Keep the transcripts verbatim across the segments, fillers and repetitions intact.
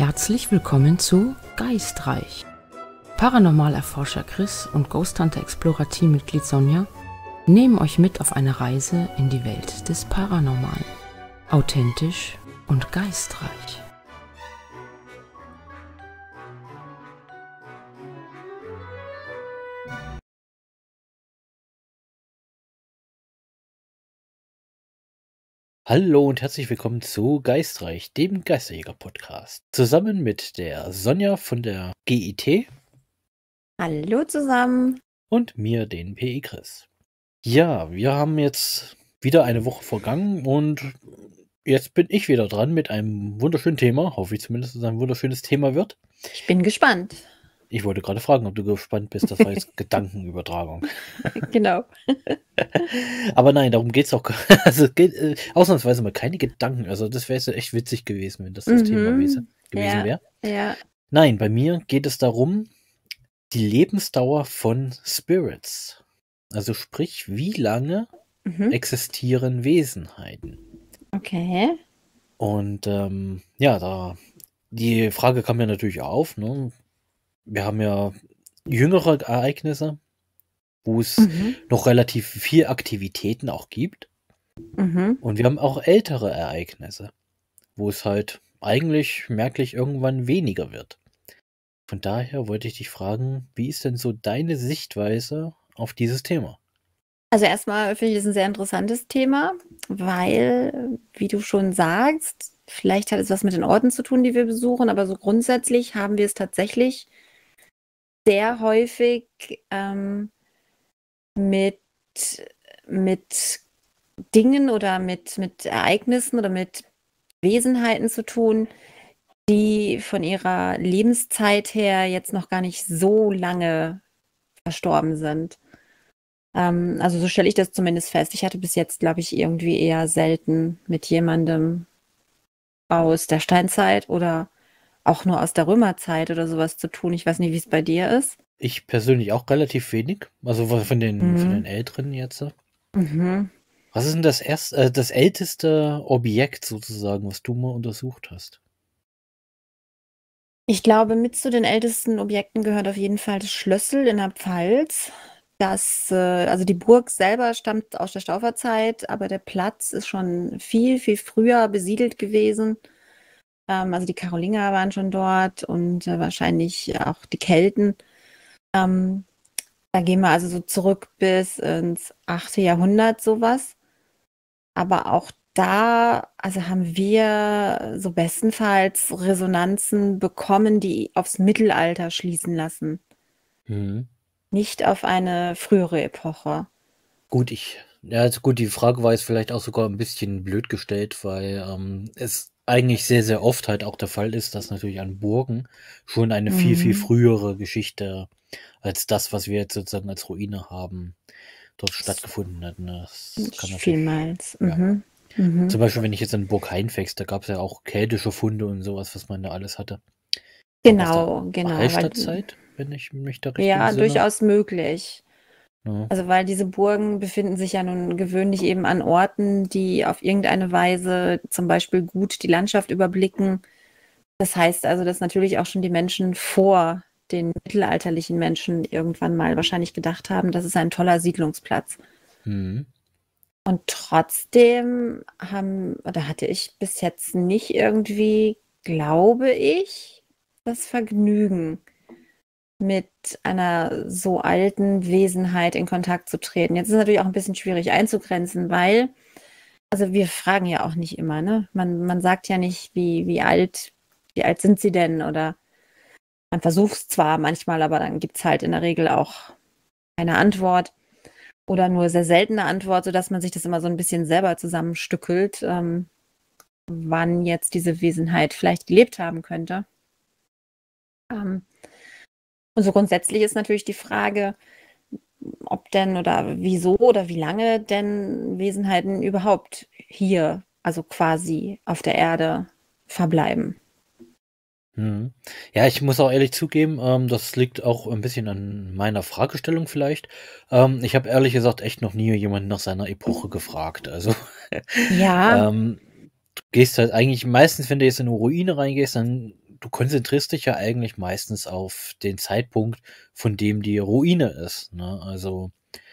Herzlich willkommen zu Geistreich. Paranormalerforscher Chris und Ghost Hunter Explorer Teammitglied Sonja nehmen euch mit auf eine Reise in die Welt des Paranormalen. Authentisch und geistreich. Hallo und herzlich willkommen zu Geistreich, dem Geisterjäger-Podcast. Zusammen mit der Sonja von der G I T. Hallo zusammen. Und mir, den P I Chris. Ja, wir haben jetzt wieder eine Woche vergangen und jetzt bin ich wieder dran mit einem wunderschönen Thema. Hoffe ich zumindest, dass es ein wunderschönes Thema wird. Ich bin gespannt. Ich wollte gerade fragen, ob du gespannt bist. Das war jetzt Gedankenübertragung. Genau. Aber nein, darum geht es auch. Also es geht äh, ausnahmsweise mal keine Gedanken. Also das wäre jetzt echt witzig gewesen, wenn das das Mhm. Thema gewesen, gewesen Ja, wäre. ja. Nein, bei mir geht es darum, die Lebensdauer von Spirits. Also sprich, wie lange Mhm. existieren Wesenheiten? Okay. Und ähm, ja, da die Frage kam ja natürlich auf, ne? Wir haben ja jüngere Ereignisse, wo es Mhm. noch relativ viel Aktivitäten auch gibt. Mhm. Und wir haben auch ältere Ereignisse, wo es halt eigentlich merklich irgendwann weniger wird. Von daher wollte ich dich fragen, wie ist denn so deine Sichtweise auf dieses Thema? Also erstmal finde ich das ein sehr interessantes Thema, weil, wie du schon sagst, vielleicht hat es was mit den Orten zu tun, die wir besuchen, aber so grundsätzlich haben wir es tatsächlich sehr häufig ähm, mit, mit Dingen oder mit, mit Ereignissen oder mit Wesenheiten zu tun, die von ihrer Lebenszeit her jetzt noch gar nicht so lange verstorben sind. Ähm, also so stelle ich das zumindest fest. Ich hatte bis jetzt, glaube ich, irgendwie eher selten mit jemandem aus der Steinzeit oder auch nur aus der Römerzeit oder sowas zu tun. Ich weiß nicht, wie es bei dir ist. Ich persönlich auch relativ wenig, also von den, von den Mhm. Älteren jetzt. Mhm. Was ist denn das erst, äh, das älteste Objekt sozusagen, was du mal untersucht hast? Ich glaube, mit zu den ältesten Objekten gehört auf jeden Fall das Schlössel in der Pfalz. Das, äh, also die Burg selber stammt aus der Stauferzeit, aber der Platz ist schon viel, viel früher besiedelt gewesen. Ähm, also die Karolinger waren schon dort und äh, wahrscheinlich auch die Kelten. Ähm, da gehen wir also so zurück bis ins achte Jahrhundert sowas. Aber auch da, also haben wir so bestenfalls Resonanzen bekommen, die aufs Mittelalter schließen lassen, Mhm. nicht auf eine frühere Epoche. Gut, ich, ja, also gut, die Frage war jetzt vielleicht auch sogar ein bisschen blöd gestellt, weil ähm, es eigentlich sehr, sehr oft halt auch der Fall ist, dass natürlich an Burgen schon eine viel, viel Mhm. frühere Geschichte als das, was wir jetzt sozusagen als Ruine haben, dort stattgefunden hat. Ne? Das kann natürlich, Vielmals. ja. Mhm. Mhm. Zum Beispiel, wenn ich jetzt an Burg Heinfex, da gab es ja auch keltische Funde und sowas, was man da alles hatte. Genau, genau. Weil, Hallstattzeit, wenn ich mich da richtig ja, entsinne. durchaus möglich. Ja. Also weil diese Burgen befinden sich ja nun gewöhnlich eben an Orten, die auf irgendeine Weise zum Beispiel gut die Landschaft überblicken. Das heißt also, dass natürlich auch schon die Menschen vor den mittelalterlichen Menschen irgendwann mal wahrscheinlich gedacht haben, das ist ein toller Siedlungsplatz. Mhm. Und trotzdem haben, oder hatte ich bis jetzt nicht irgendwie, glaube ich, das Vergnügen, mit einer so alten Wesenheit in Kontakt zu treten. Jetzt ist es natürlich auch ein bisschen schwierig einzugrenzen, weil, also wir fragen ja auch nicht immer, ne? Man, man sagt ja nicht, wie, wie alt, wie alt sind sie denn? Oder man versucht es zwar manchmal, aber dann gibt es halt in der Regel auch keine Antwort oder nur sehr seltene Antwort, sodass man sich das immer so ein bisschen selber zusammenstückelt, ähm, wann jetzt diese Wesenheit vielleicht gelebt haben könnte. Ähm, und so grundsätzlich ist natürlich die Frage, ob denn oder wieso oder wie lange denn Wesenheiten überhaupt hier, also quasi auf der Erde, verbleiben. Mhm. Ja, ich muss auch ehrlich zugeben, ähm, das liegt auch ein bisschen an meiner Fragestellung vielleicht. Ähm, ich habe ehrlich gesagt echt noch nie jemanden nach seiner Epoche gefragt. Also Ja, ähm, du gehst halt eigentlich meistens, wenn du jetzt in eine Ruine reingehst, dann du konzentrierst dich ja eigentlich meistens auf den Zeitpunkt, von dem die Ruine ist. Ne? Also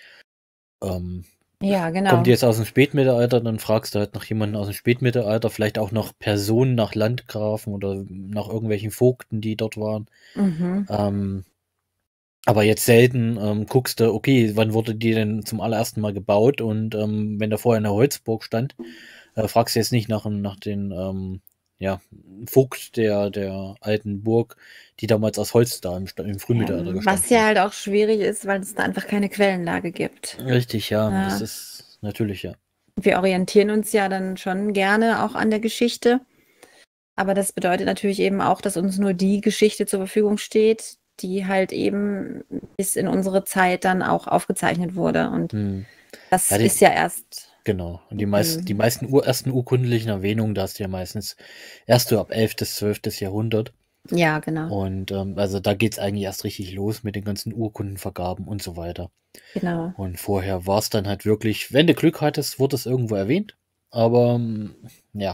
ähm, Ja, kommt die genau. jetzt aus dem Spätmittelalter, dann fragst du halt nach jemandem aus dem Spätmittelalter, vielleicht auch nach Personen, nach Landgrafen oder nach irgendwelchen Vogten, die dort waren. Mhm. Ähm, aber jetzt selten ähm, guckst du, okay, wann wurde die denn zum allerersten Mal gebaut? Und ähm, wenn da vorher eine Holzburg stand, äh, fragst du jetzt nicht nach, nach den ähm, ja, Vogt der, der alten Burg, die damals aus Holz da im, Sta- im Ja, Frühmittelalter gestanden was ja hat. halt auch schwierig ist, weil es da einfach keine Quellenlage gibt. Richtig, ja, das Ja. ist natürlich, ja. Wir orientieren uns ja dann schon gerne auch an der Geschichte. Aber das bedeutet natürlich eben auch, dass uns nur die Geschichte zur Verfügung steht, die halt eben bis in unsere Zeit dann auch aufgezeichnet wurde. Und Hm. das Ja, die, ist ja erst. genau. Und die, meist, die ähm, meisten ur, ersten urkundlichen Erwähnungen, da hast du ja meistens erst so ab elftes, zwölftes Jahrhundert. Ja, genau. Und ähm, also da geht's eigentlich erst richtig los mit den ganzen Urkundenvergaben und so weiter. Genau. Und vorher war es dann halt wirklich, wenn du Glück hattest, wurde es irgendwo erwähnt. Aber ähm, ja,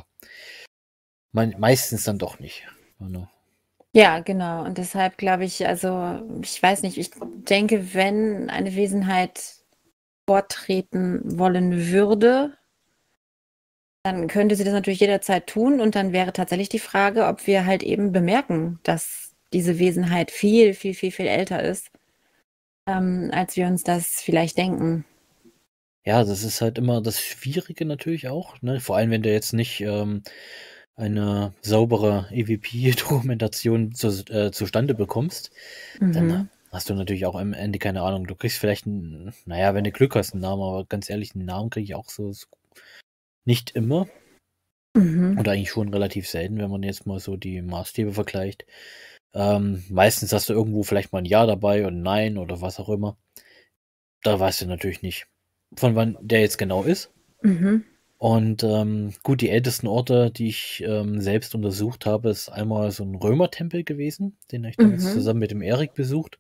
me meistens dann doch nicht. Genau. Ja, genau. Und deshalb glaube ich, also ich weiß nicht, ich denke, wenn eine Wesenheit vortreten wollen würde, dann könnte sie das natürlich jederzeit tun. Und dann wäre tatsächlich die Frage, ob wir halt eben bemerken, dass diese Wesenheit viel, viel, viel, viel älter ist, ähm, als wir uns das vielleicht denken. Ja, das ist halt immer das Schwierige natürlich auch, ne? Vor allem, wenn du jetzt nicht ähm, eine saubere E V P-Dokumentation zu, äh, zustande bekommst, dann Mhm. hast du natürlich auch am Ende keine Ahnung. Du kriegst vielleicht, einen, naja, wenn du Glück hast, einen Namen, aber ganz ehrlich, einen Namen kriege ich auch so, so nicht immer. Mhm. Oder eigentlich schon relativ selten, wenn man jetzt mal so die Maßstäbe vergleicht. Ähm, meistens hast du irgendwo vielleicht mal ein Ja dabei und Nein oder was auch immer. Da weißt du natürlich nicht, von wann der jetzt genau ist. Mhm. Und ähm, gut, die ältesten Orte, die ich ähm, selbst untersucht habe, ist einmal so ein Römertempel gewesen, den habe ich damals Mhm. zusammen mit dem Erik besucht.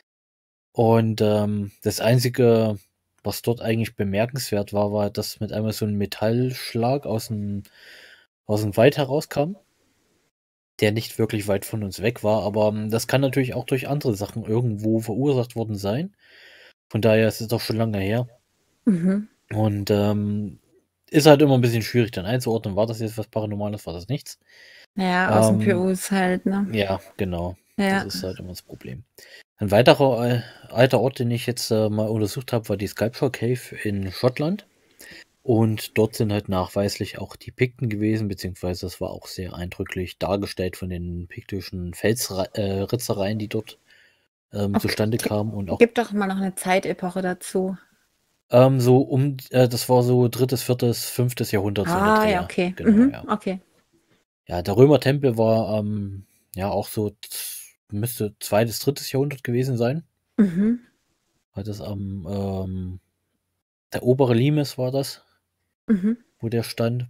Und ähm, das Einzige, was dort eigentlich bemerkenswert war, war, dass mit einmal so ein Metallschlag aus dem, aus dem Wald herauskam, der nicht wirklich weit von uns weg war. Aber ähm, das kann natürlich auch durch andere Sachen irgendwo verursacht worden sein. Von daher ist es doch schon lange her. Mhm. Und ähm, ist halt immer ein bisschen schwierig dann einzuordnen, war das jetzt was Paranormales, war das nichts. Ja, aus dem Ähm, P Us halt, ne? ja, genau. Das Ja. ist halt immer das Problem. Ein weiterer äh, alter Ort, den ich jetzt äh, mal untersucht habe, war die Sculpture Cave in Schottland. Und dort sind halt nachweislich auch die Pikten gewesen, beziehungsweise das war auch sehr eindrücklich dargestellt von den piktischen Felsritzereien, äh, die dort ähm, zustande Okay. kamen. Und auch Gib doch mal noch eine Zeitepoche dazu. ähm, so um, äh, das war so drittes, viertes, fünftes Jahrhundert, so in der Ah, ja, Dreher. okay. Genau, Mhm. ja. Okay. Ja, der Römertempel war ähm, ja auch so, z- müsste zweites, drittes Jahrhundert gewesen sein. Mhm. Weil das am, ähm, der obere Limes war das, Mhm. wo der stand.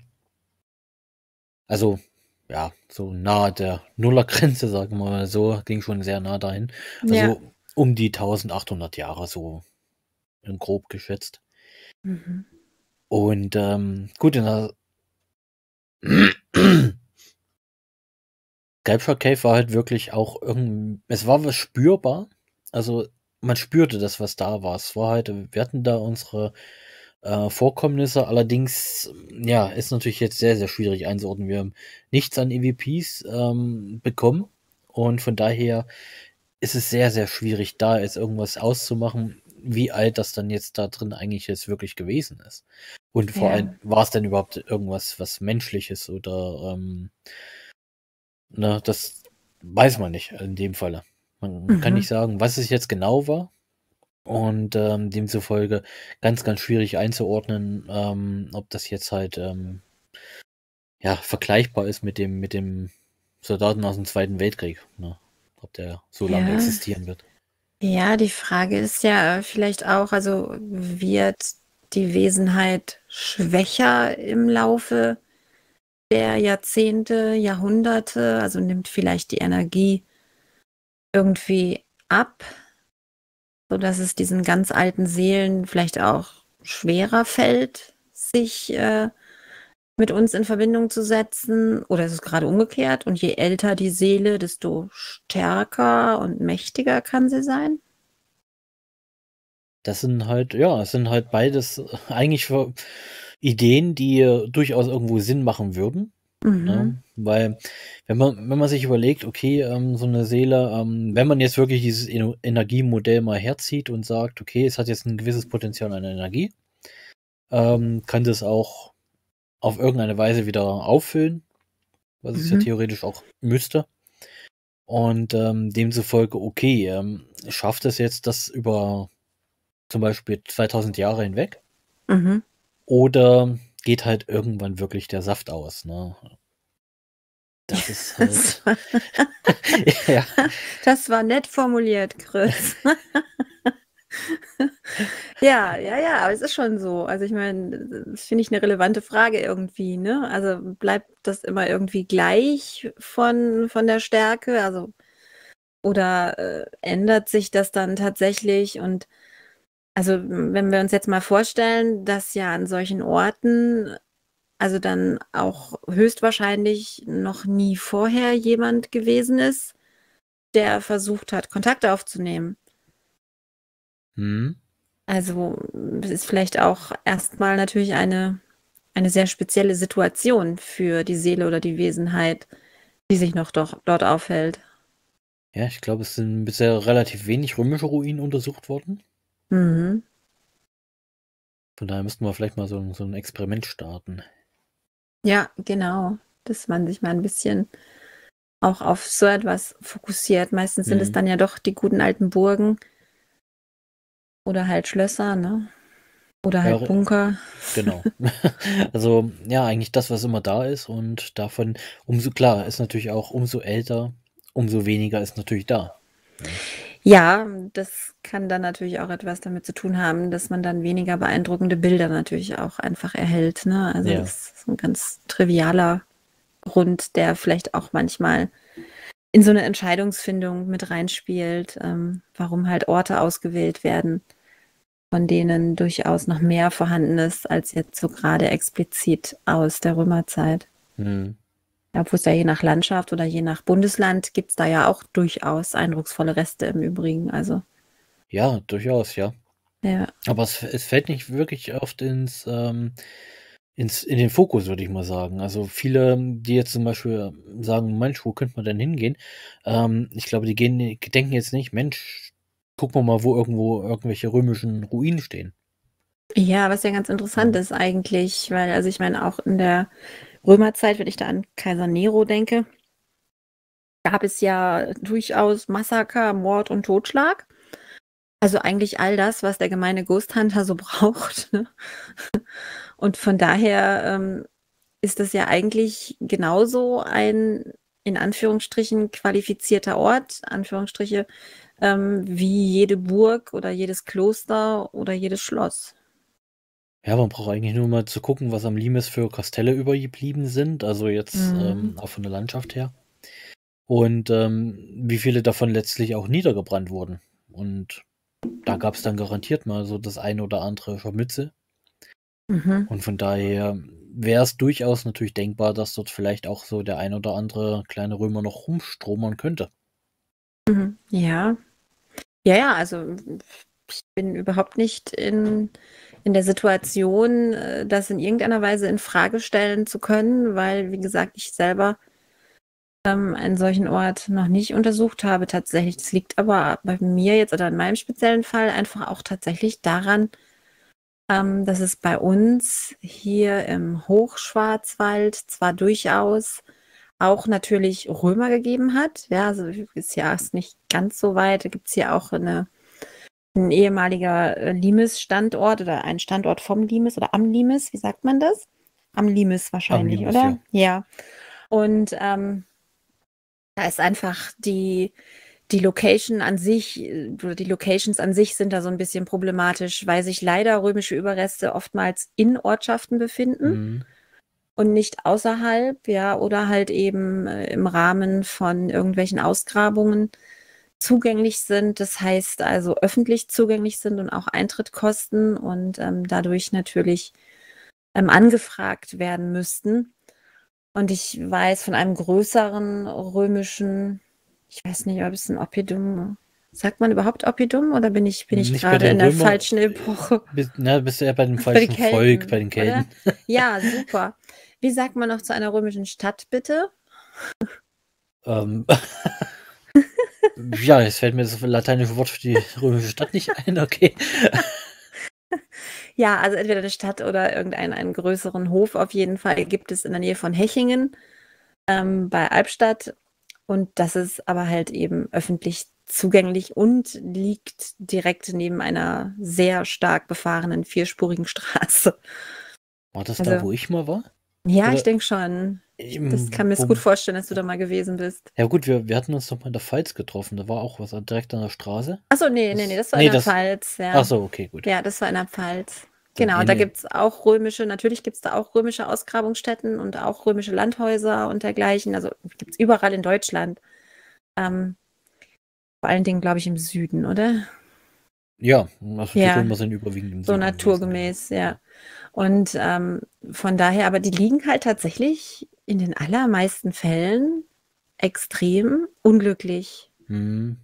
Also, ja, so nahe der Nullergrenze, sagen wir mal so, ging schon sehr nah dahin. Ja. Also um die eintausendachthundert Jahre, so in grob geschätzt. Mhm. Und ähm, gut, in der Sculpture Cave war halt wirklich auch irgendwie, es war was spürbar. Also man spürte das, was da war. Es war halt, wir hatten da unsere äh, Vorkommnisse, allerdings, ja, ist natürlich jetzt sehr, sehr schwierig einzuordnen. Wir haben nichts an E V Ps ähm, bekommen und von daher ist es sehr, sehr schwierig, da jetzt irgendwas auszumachen, wie alt das dann jetzt da drin eigentlich jetzt wirklich gewesen ist. Und vor allem, Ja. war es denn überhaupt irgendwas, was Menschliches oder ähm, ne, das weiß man nicht in dem Falle. Man kann Mhm. nicht sagen, was es jetzt genau war. Und ähm, demzufolge ganz, ganz schwierig einzuordnen, ähm, ob das jetzt halt ähm, ja, vergleichbar ist mit dem, mit dem Soldaten aus dem Zweiten Weltkrieg. Ne? Ob der so lange Ja. existieren wird. Ja, die Frage ist ja vielleicht auch, also wird die Wesenheit schwächer im Laufe der Jahrzehnte, Jahrhunderte? Also nimmt vielleicht die Energie irgendwie ab, sodass es diesen ganz alten Seelen vielleicht auch schwerer fällt, sich äh, mit uns in Verbindung zu setzen? Oder ist es gerade umgekehrt? Und je älter die Seele, desto stärker und mächtiger kann sie sein? Das sind halt, ja, es sind halt beides äh, eigentlich für Ideen, die äh, durchaus irgendwo Sinn machen würden. Mhm. Ne? Weil, wenn man, wenn man sich überlegt, okay, ähm, so eine Seele, ähm, wenn man jetzt wirklich dieses Eno- Energiemodell mal herzieht und sagt, okay, es hat jetzt ein gewisses Potenzial an Energie, ähm, kann das auch auf irgendeine Weise wieder auffüllen, was es ja Mhm. theoretisch auch müsste. Und ähm, demzufolge, okay, ähm, schafft es jetzt das über zum Beispiel zweitausend Jahre hinweg? Mhm. Oder geht halt irgendwann wirklich der Saft aus, ne? Das ist Das halt, war, ja, das war nett formuliert, Chris. Ja, ja, ja, aber es ist schon so. Also ich meine, das finde ich eine relevante Frage irgendwie, ne? Also bleibt das immer irgendwie gleich von, von der Stärke? Also, oder äh, ändert sich das dann tatsächlich? Und also, m, wenn wir uns jetzt mal vorstellen, dass ja an solchen Orten, also dann auch höchstwahrscheinlich noch nie vorher jemand gewesen ist, der versucht hat, Kontakt aufzunehmen. hm, Also es ist vielleicht auch erstmal natürlich eine, eine sehr spezielle Situation für die Seele oder die Wesenheit, die sich noch doch dort aufhält. ja, ich glaube, es sind bisher relativ wenig römische Ruinen untersucht worden. Mhm. Von daher müssten wir vielleicht mal so, ein- so ein Experiment starten. Ja, genau. Dass man sich mal ein bisschen auch auf so etwas fokussiert. Meistens sind es Hm. dann ja doch die guten alten Burgen oder halt Schlösser, ne? Oder Ja, halt re- Bunker. genau. Also, ja, eigentlich das, was immer da ist und davon umso klar ist natürlich auch, umso älter, umso weniger ist natürlich da. Ja. Ja, das kann dann natürlich auch etwas damit zu tun haben, dass man dann weniger beeindruckende Bilder natürlich auch einfach erhält, ne? Also Ja. das ist ein ganz trivialer Grund, der vielleicht auch manchmal in so eine Entscheidungsfindung mit reinspielt, ähm, warum halt Orte ausgewählt werden, von denen durchaus noch mehr vorhanden ist, als jetzt so gerade explizit aus der Römerzeit. Hm. Ja, obwohl es ja je nach Landschaft oder je nach Bundesland gibt es da ja auch durchaus eindrucksvolle Reste im Übrigen. Also, Ja, durchaus, ja. ja. Aber es, es fällt nicht wirklich oft ins, ähm, ins, in den Fokus, würde ich mal sagen. Also viele, die jetzt zum Beispiel sagen, Mensch, wo könnte man denn hingehen? Ähm, ich glaube, die gehen, die denken jetzt nicht, Mensch, gucken wir mal, wo irgendwo irgendwelche römischen Ruinen stehen. Ja, was ja ganz interessant Ja. ist eigentlich, weil, also ich meine, auch in der Römerzeit, wenn ich da an Kaiser Nero denke, gab es ja durchaus Massaker, Mord und Totschlag. Also eigentlich all das, was der gemeine Ghost Hunter so braucht. Ne? Und von daher ähm, ist das ja eigentlich genauso ein in Anführungsstrichen qualifizierter Ort, Anführungsstriche, ähm, wie jede Burg oder jedes Kloster oder jedes Schloss. Ja, man braucht eigentlich nur mal zu gucken, was am Limes für Kastelle übergeblieben sind, also jetzt Mhm. ähm, auch von der Landschaft her. Und ähm, wie viele davon letztlich auch niedergebrannt wurden. Und da gab es dann garantiert mal so das eine oder andere Scharmützel. Mhm. Und von daher wäre es durchaus natürlich denkbar, dass dort vielleicht auch so der ein oder andere kleine Römer noch rumstromern könnte. Mhm. Ja, ja, ja, also ich bin überhaupt nicht in, in der Situation, äh, das in irgendeiner Weise in Frage stellen zu können, weil, wie gesagt, ich selber ähm, einen solchen Ort noch nicht untersucht habe tatsächlich. Das liegt aber bei mir jetzt oder in meinem speziellen Fall einfach auch tatsächlich daran, ähm, dass es bei uns hier im Hochschwarzwald zwar durchaus auch natürlich Römer gegeben hat. Ja, also ist ja ist nicht ganz so weit. Da gibt es hier auch eine, ein ehemaliger äh, Limes-Standort oder ein Standort vom Limes oder am Limes, wie sagt man das? Am Limes Am wahrscheinlich, Limes, oder? ja. Ja. Und ähm, da ist einfach die, die Location an sich, äh, oder die Locations an sich sind da so ein bisschen problematisch, weil sich leider römische Überreste oftmals in Ortschaften befinden Mhm. und nicht außerhalb, ja, oder halt eben äh, im Rahmen von irgendwelchen Ausgrabungen zugänglich sind. Das heißt also öffentlich zugänglich sind und auch Eintritt kosten und ähm, dadurch natürlich ähm, angefragt werden müssten. Und ich weiß von einem größeren römischen, ich weiß nicht, ob es ein Oppidum, sagt man überhaupt Oppidum oder bin ich, bin ich Nicht bei gerade den in der Römer, falschen Epoche? bist, na, bist du ja bei dem Bei den falschen Volk, bei Kelten, den oder? Kelten. Ja, super. Wie sagt man noch zu einer römischen Stadt, bitte? Ähm, ja, jetzt fällt mir das lateinische Wort für die römische Stadt nicht ein, okay. Ja, also entweder eine Stadt oder irgendeinen einen größeren Hof auf jeden Fall gibt es in der Nähe von Hechingen ähm, bei Albstadt. Und das ist aber halt eben öffentlich zugänglich und liegt direkt neben einer sehr stark befahrenen vierspurigen Straße. War das Also, da, wo ich mal war? ja, ich Oder denke schon. Das im, kann mir jetzt wo, gut vorstellen, dass du da mal gewesen bist. ja gut, wir, wir hatten uns doch mal in der Pfalz getroffen. Da war auch was direkt an der Straße. Achso, nee, nee, Das, nee, das war in nee, der das, Pfalz, ach ja. so, okay, gut. Ja, das war in der Pfalz. Dann, Genau, nee, da nee. gibt es auch römische, natürlich gibt es da auch römische Ausgrabungsstätten und auch römische Landhäuser und dergleichen. Also gibt es überall in Deutschland. Ähm, vor allen Dingen, glaube ich, im Süden, oder? Ja, also die Ja, Römer sind überwiegend im so Süden gewesen, naturgemäß, genau. ja. Und ähm, von daher, aber die liegen halt tatsächlich in den allermeisten Fällen extrem unglücklich, Hm.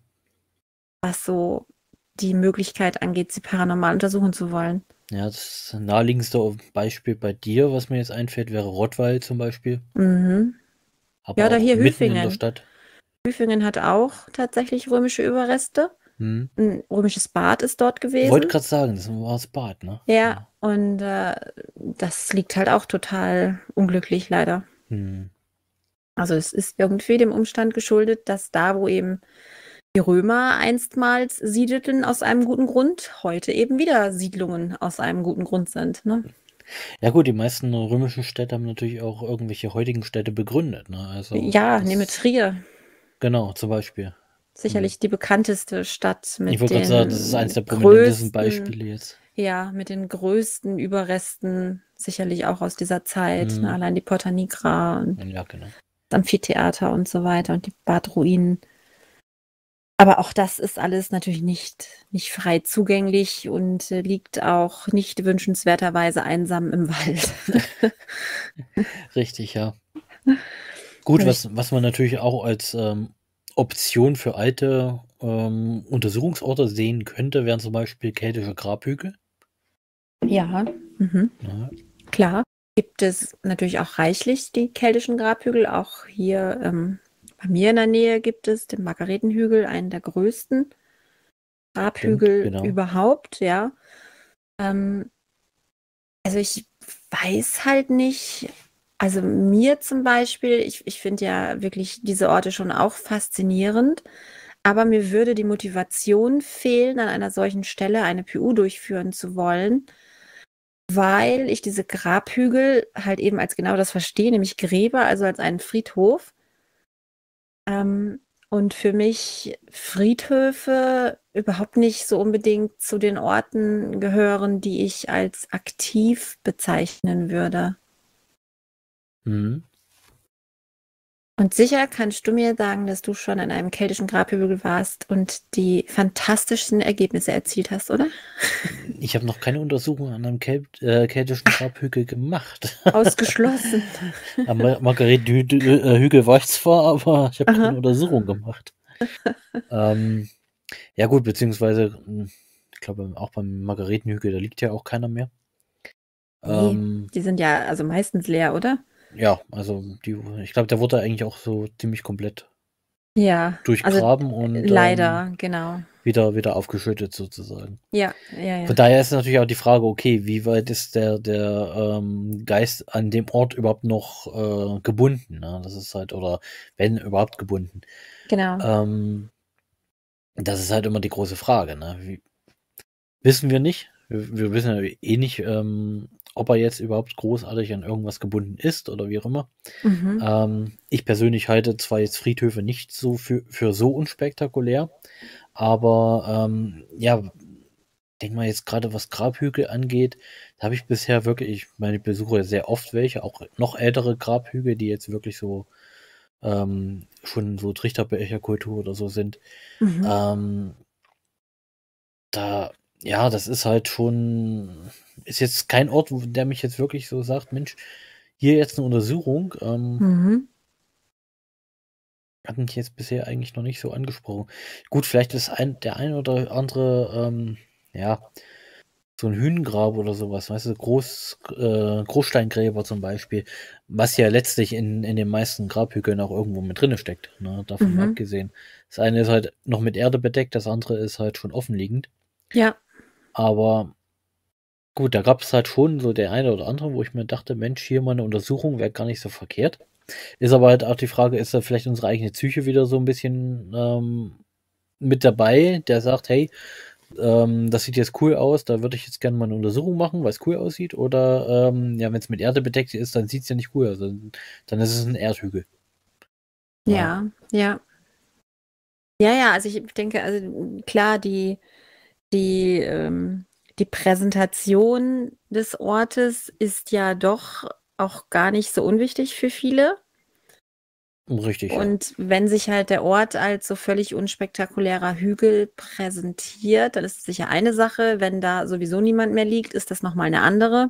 was so die Möglichkeit angeht, sie paranormal untersuchen zu wollen. Ja, das naheliegendste Beispiel bei dir, was mir jetzt einfällt, wäre Rottweil zum Beispiel. Mhm. Aber Ja, oder auch hier mitten in der Hüfingen. Stadt. Hüfingen hat auch tatsächlich römische Überreste. Hm. Ein römisches Bad ist dort Wollte gewesen. gerade sagen, das war das Bad, ne? Ja, und äh, das liegt halt auch total unglücklich, leider. Hm. Also es ist irgendwie dem Umstand geschuldet, dass da, wo eben die Römer einstmals siedelten aus einem guten Grund, heute eben wieder Siedlungen aus einem guten Grund sind. Ne? Ja gut, die meisten römischen Städte haben natürlich auch irgendwelche heutigen Städte begründet, ne? Also Ja, das, nehme Trier. genau, zum Beispiel. Sicherlich die bekannteste Stadt Ich mit wollte gerade sagen, das ist eines den der prominentesten größten, Beispiele jetzt. ja, mit den größten Überresten, sicherlich auch aus dieser Zeit. Hm. Ne? Allein die Porta Nigra und Ja, genau. das Amphitheater und so weiter und die Badruinen. Aber auch das ist alles natürlich nicht, nicht frei zugänglich und äh, liegt auch nicht wünschenswerterweise einsam im Wald. Richtig, ja. Gut, Also ich, was, was man natürlich auch als ähm, Option für alte ähm, Untersuchungsorte sehen könnte, wären zum Beispiel keltische Grabhügel. ja, mhm. Ja. Klar. Gibt es natürlich auch reichlich die keltischen Grabhügel. Auch hier ähm, bei mir in der Nähe gibt es den Margaretenhügel, einen der größten Grabhügel Stimmt, genau. überhaupt, ja. Ähm, also ich weiß halt nicht, also mir zum Beispiel, ich, ich finde ja wirklich diese Orte schon auch faszinierend, aber mir würde die Motivation fehlen, an einer solchen Stelle eine P U durchführen zu wollen, weil ich diese Grabhügel halt eben als genau das verstehe, nämlich Gräber, also als einen Friedhof. Ähm, und für mich Friedhöfe überhaupt nicht so unbedingt zu den Orten gehören, die ich als aktiv bezeichnen würde. Mhm. Und sicher kannst du mir sagen, dass du schon an einem keltischen Grabhügel warst und die fantastischsten Ergebnisse erzielt hast, oder? Ich habe noch keine Untersuchung an einem Kel äh, keltischen Grabhügel gemacht. Ausgeschlossen. Am Mar Margaretenhügel war ich zwar, aber ich habe Aha. keine Untersuchung gemacht. ähm, ja gut, beziehungsweise, hm, ich glaube auch beim Margaretenhügel, da liegt ja auch keiner mehr. Nee, Ähm, die sind ja also meistens leer, oder? ja, also die, ich glaube, der wurde eigentlich auch so ziemlich komplett Ja, also durchgraben und ähm, leider, genau. wieder, wieder aufgeschüttet sozusagen. Ja, ja, ja. Von daher ist natürlich auch die Frage, okay, wie weit ist der, der ähm, Geist an dem Ort überhaupt noch äh, gebunden? Ne? Das ist halt, oder wenn überhaupt gebunden. Genau. Ähm, das ist halt immer die große Frage. Ne? Wie, wissen wir nicht. Wir, wir wissen ja eh nicht, ähm, ob er jetzt überhaupt großartig an irgendwas gebunden ist oder wie auch immer. Mhm. Ähm, ich persönlich halte zwar jetzt Friedhöfe nicht so für, für so unspektakulär, aber ähm, ja, denk mal jetzt gerade, was Grabhügel angeht, da habe ich bisher wirklich, ich meine, ich besuche sehr oft welche, auch noch ältere Grabhügel, die jetzt wirklich so ähm, schon so Trichterbecherkultur oder so sind. Mhm. Ähm, da ja, das ist halt schon, ist jetzt kein Ort, wo- der mich jetzt wirklich so sagt, Mensch, hier jetzt eine Untersuchung, ähm, Mhm. hat mich jetzt bisher eigentlich noch nicht so angesprochen. Gut, vielleicht ist ein, der ein oder andere, ähm, ja, so ein Hünengrab oder sowas, weißt du, Groß, äh, Großsteingräber zum Beispiel, was ja letztlich in, in den meisten Grabhügeln auch irgendwo mit drinne steckt, ne, davon mal Mhm. abgesehen. Das eine ist halt noch mit Erde bedeckt, das andere ist halt schon offenliegend. Ja. Aber gut, da gab es halt schon so der eine oder andere, wo ich mir dachte, Mensch, hier mal eine Untersuchung wäre gar nicht so verkehrt. Ist aber halt auch die Frage, ist da vielleicht unsere eigene Psyche wieder so ein bisschen ähm, mit dabei, der sagt, hey, ähm, das sieht jetzt cool aus, da würde ich jetzt gerne mal eine Untersuchung machen, weil es cool aussieht. Oder ähm, ja, wenn es mit Erde bedeckt ist, dann sieht es ja nicht cool aus. Dann, dann ist es ein Erdhügel. Ja. Ja, ja. Ja, ja, also ich denke, also klar, die, die, ähm, die Präsentation des Ortes ist ja doch auch gar nicht so unwichtig für viele. Richtig, ja. Und wenn sich halt der Ort als so völlig unspektakulärer Hügel präsentiert, dann ist es sicher eine Sache. Wenn da sowieso niemand mehr liegt, ist das nochmal eine andere.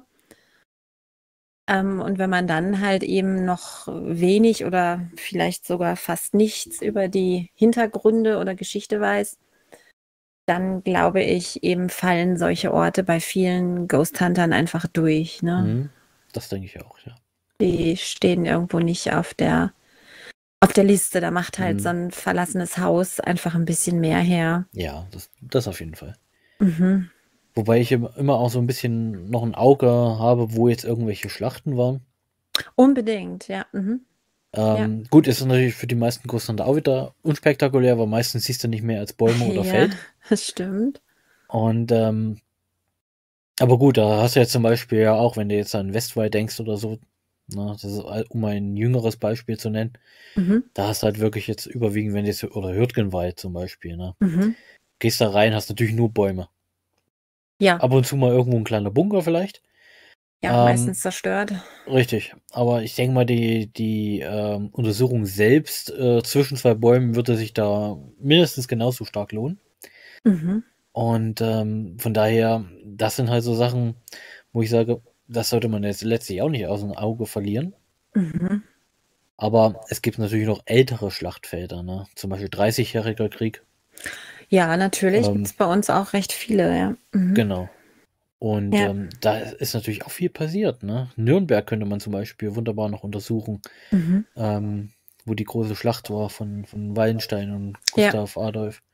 Ähm, und wenn man dann halt eben noch wenig oder vielleicht sogar fast nichts über die Hintergründe oder Geschichte weiß, dann glaube ich, eben fallen solche Orte bei vielen Ghost Huntern einfach durch, ne? Mhm. Das denke ich auch, ja. Die stehen irgendwo nicht auf der, auf der Liste. Da macht halt so Mhm. ein verlassenes Haus einfach ein bisschen mehr her. Ja, das, das auf jeden Fall. Mhm. Wobei ich immer immer auch so ein bisschen noch ein Auge habe, wo jetzt irgendwelche Schlachten waren. Unbedingt, ja. Mhm. Ja. Ähm, gut, ist natürlich für die meisten Großhunde auch wieder unspektakulär, weil meistens siehst du nicht mehr als Bäume oder Ja, Feld. das stimmt. Und ähm, aber gut, da hast du jetzt zum Beispiel ja auch, wenn du jetzt an Westwald denkst oder so, ne, das ist, all- um ein jüngeres Beispiel zu nennen, Mhm. da hast du halt wirklich jetzt überwiegend, wenn du jetzt, oder Hürtgenwald zum Beispiel, ne, Mhm. gehst da rein, hast natürlich nur Bäume. Ja, Ab und zu mal irgendwo ein kleiner Bunker vielleicht. ja, Ähm, meistens zerstört. richtig. Aber ich denke mal, die, die ähm, Untersuchung selbst äh, zwischen zwei Bäumen würde sich da mindestens genauso stark lohnen. Mhm. Und ähm, von daher, das sind halt so Sachen, wo ich sage, das sollte man jetzt letztlich auch nicht aus dem Auge verlieren. Mhm. Aber es gibt natürlich noch ältere Schlachtfelder, ne? Zum Beispiel dreißigjähriger Krieg. Ja, natürlich gibt Ähm, es bei uns auch recht viele, ja. Mhm. genau. Und Ja. ähm, da ist natürlich auch viel passiert, ne? Nürnberg könnte man zum Beispiel wunderbar noch untersuchen, Mhm. ähm, wo die große Schlacht war von, von Wallenstein und Ja. Gustav Adolf.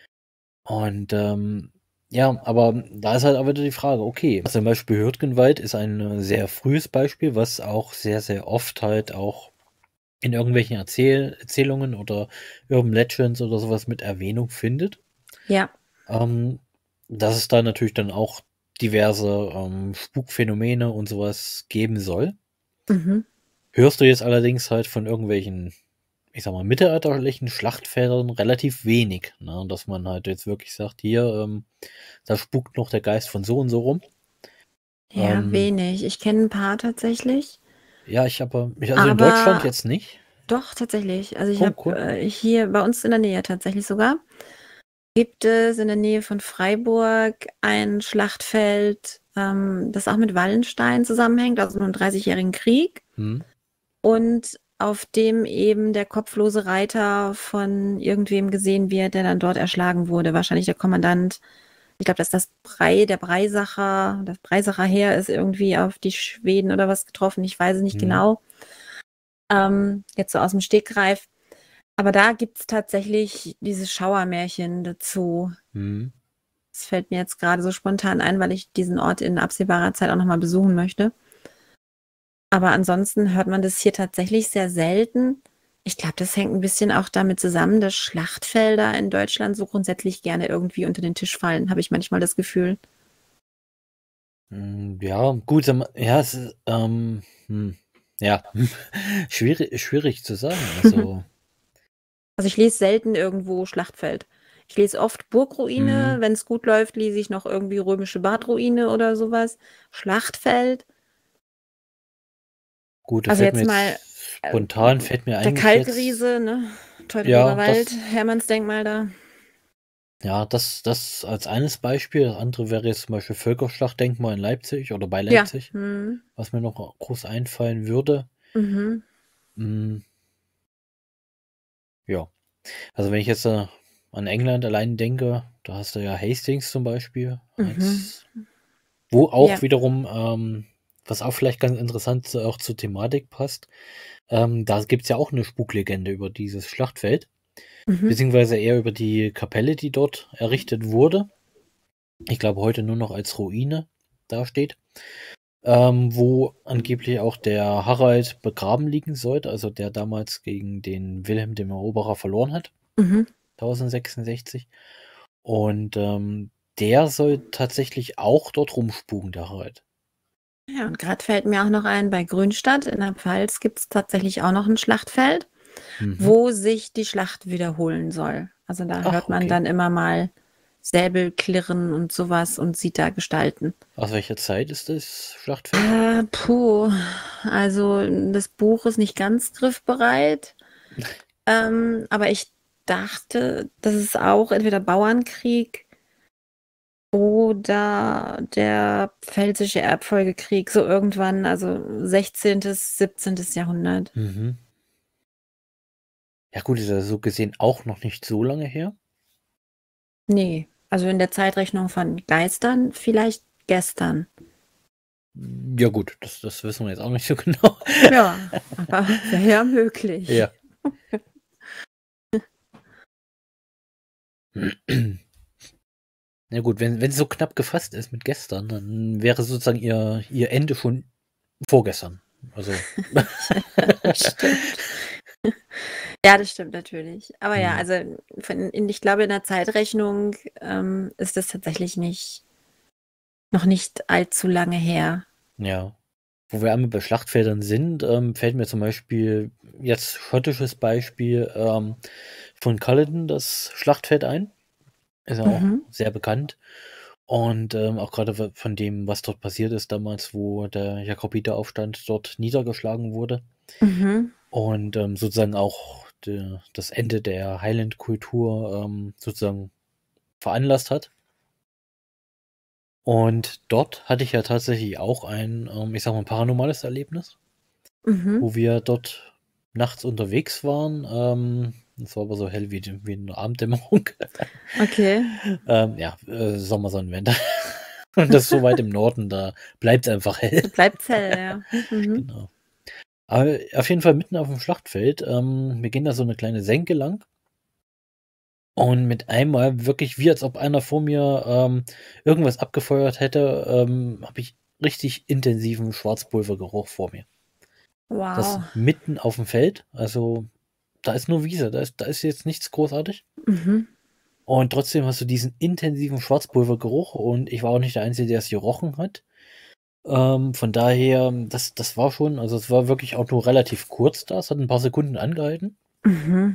Und ähm, ja, aber da ist halt auch wieder die Frage, okay, zum Beispiel Hürtgenwald ist ein äh, sehr frühes Beispiel, was auch sehr, sehr oft halt auch in irgendwelchen Erzähl Erzählungen oder Urban Legends oder sowas mit Erwähnung findet. Ja. Ähm, dass es da natürlich dann auch diverse ähm, Spukphänomene und sowas geben soll. Mhm. Hörst du jetzt allerdings halt von irgendwelchen, ich sag mal, mittelalterlichen Schlachtfeldern relativ wenig, ne? Dass man halt jetzt wirklich sagt, hier, ähm, da spukt noch der Geist von so und so rum. Ja, Ähm, wenig. Ich kenne ein paar tatsächlich. ja, ich habe, ich, also in Deutschland Aber jetzt nicht. doch, tatsächlich. Also ich Oh, habe cool. äh, hier bei uns in der Nähe tatsächlich sogar, gibt es in der Nähe von Freiburg ein Schlachtfeld, ähm, das auch mit Wallenstein zusammenhängt, also mit dem Dreißigjährigen Krieg. Hm. Und auf dem eben der kopflose Reiter von irgendwem gesehen wird, der dann dort erschlagen wurde. Wahrscheinlich der Kommandant. Ich glaube, dass das Brei, der Breisacher, das Breisacher Heer ist irgendwie auf die Schweden oder was getroffen. Ich weiß es nicht Hm. genau. Ähm, jetzt so aus dem Stegreif. Aber da gibt es tatsächlich dieses Schauermärchen dazu. Hm. Das fällt mir jetzt gerade so spontan ein, weil ich diesen Ort in absehbarer Zeit auch nochmal besuchen möchte. Aber ansonsten hört man das hier tatsächlich sehr selten. Ich glaube, das hängt ein bisschen auch damit zusammen, dass Schlachtfelder in Deutschland so grundsätzlich gerne irgendwie unter den Tisch fallen, habe ich manchmal das Gefühl. Hm, ja, gut, sag mal, ja, es ist, ähm, hm, ja, schwierig, schwierig zu sagen. Also, Also ich lese selten irgendwo Schlachtfeld. Ich lese oft Burgruine. hm, Wenn es gut läuft, lese ich noch irgendwie römische Badruine oder sowas. Schlachtfeld. gut, da Also fällt mir jetzt mal jetzt äh, spontan, fällt mir der eigentlich jetzt, Kalkriese, ne? Teutoburger ja, Wald, das, Hermannsdenkmal da. Ja, das, das als eines Beispiel. Das andere wäre jetzt zum Beispiel Völkerschlachtdenkmal in Leipzig oder bei Ja. Leipzig, Hm. was mir noch groß einfallen würde. Mhm. Hm, ja, also wenn ich jetzt äh, an England allein denke, da hast du ja Hastings zum Beispiel, Mhm. als, wo auch Ja. wiederum, ähm, was auch vielleicht ganz interessant auch zur Thematik passt, ähm, da gibt es ja auch eine Spuklegende über dieses Schlachtfeld, Mhm. beziehungsweise eher über die Kapelle, die dort errichtet wurde. Ich glaube, heute nur noch als Ruine dasteht, ähm, wo angeblich auch der Harald begraben liegen sollte, also der damals gegen den Wilhelm dem Eroberer verloren hat, Mhm. tausendsechsundsechzig. Und ähm, der soll tatsächlich auch dort rumspuken, der Harald. Ja, und gerade fällt mir auch noch ein, bei Grünstadt in der Pfalz gibt es tatsächlich auch noch ein Schlachtfeld, Mhm. wo sich die Schlacht wiederholen soll. Also da Ach, hört man okay. dann immer mal Säbel klirren und sowas und sieht da Gestalten. Aus welcher Zeit ist das Schlachtfeld? Äh, puh, also das Buch ist nicht ganz griffbereit, ähm, aber ich dachte, das ist auch entweder Bauernkrieg oder der Pfälzische Erbfolgekrieg, so irgendwann, also sechzehntes., siebzehntes. Jahrhundert. Mhm. Ja gut, ist ja so gesehen auch noch nicht so lange her. Nee, also in der Zeitrechnung von Geistern vielleicht gestern. Ja gut, das, das wissen wir jetzt auch nicht so genau. Ja, aber wäre ja möglich. Ja. Ja gut, wenn wenn es so knapp gefasst ist mit gestern, dann wäre sozusagen ihr ihr Ende schon vorgestern. Also Das stimmt. Ja, das stimmt natürlich. Aber ja, Mhm. also von, in, ich glaube, in der Zeitrechnung ähm, ist das tatsächlich nicht, noch nicht allzu lange her. Ja. Wo wir einmal bei Schlachtfeldern sind, ähm, fällt mir zum Beispiel jetzt schottisches Beispiel ähm, von Culloden, das Schlachtfeld ein. Ist ja auch Mhm. sehr bekannt. Und ähm, auch gerade von dem, was dort passiert ist damals, wo der Jakobiteraufstand dort niedergeschlagen wurde. Mhm. Und ähm, sozusagen auch de, das Ende der Highland-Kultur ähm, sozusagen veranlasst hat. Und dort hatte ich ja tatsächlich auch ein, ähm, ich sag mal, paranormales Erlebnis, Mhm. wo wir dort nachts unterwegs waren. Ähm, es war aber so hell wie, wie eine Abenddämmerung. Okay. ähm, ja, äh, Sommer, Sonnenwende. Und das ist so weit im Norden, da bleibt es einfach hell. So bleibt's hell, ja. Mhm. Genau. Aber auf jeden Fall mitten auf dem Schlachtfeld. Ähm, wir gehen da so eine kleine Senke lang. Und mit einmal wirklich wie als ob einer vor mir ähm, irgendwas abgefeuert hätte, ähm, habe ich richtig intensiven Schwarzpulvergeruch vor mir. Das Wow. mitten auf dem Feld, also da ist nur Wiese, da ist, da ist jetzt nichts großartig. Mhm. Und trotzdem hast du diesen intensiven Schwarzpulvergeruch und ich war auch nicht der Einzige, der es gerochen hat. Ähm, von daher, das, das war schon, also es war wirklich auch nur relativ kurz da, es hat ein paar Sekunden angehalten Mhm.